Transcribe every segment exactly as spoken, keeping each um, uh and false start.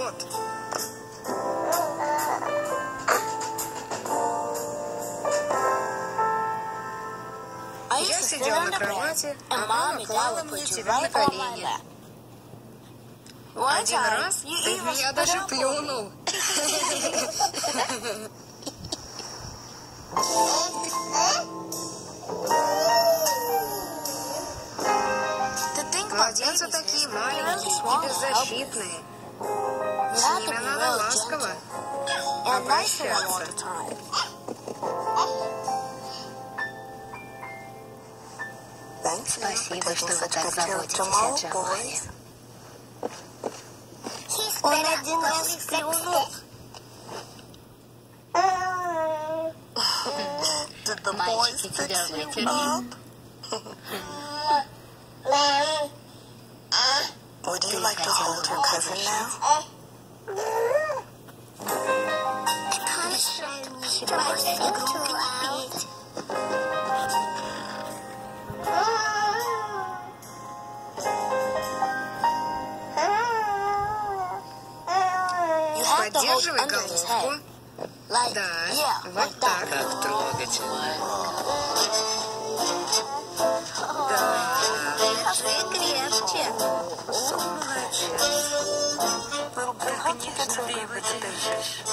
Вот. Я сидела на кровати, а мама клала мне тебя на колени. Один раз ты в меня даже плюнул. Младенцы такие маленькие и беззащитные. С ними надо ласково обращаться. Спасибо, что вы так заботитесь о Джамале. Он один раз плюнул. Мальчики тебя вытерли. Would you like to hold your cousin now? Поддерживай головку. Да, вот так. Как трогательно. Да, держи крепче. Молодец. Только не жди его держишь.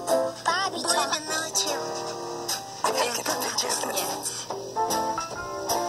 Папа тебя научил. Это ты честно.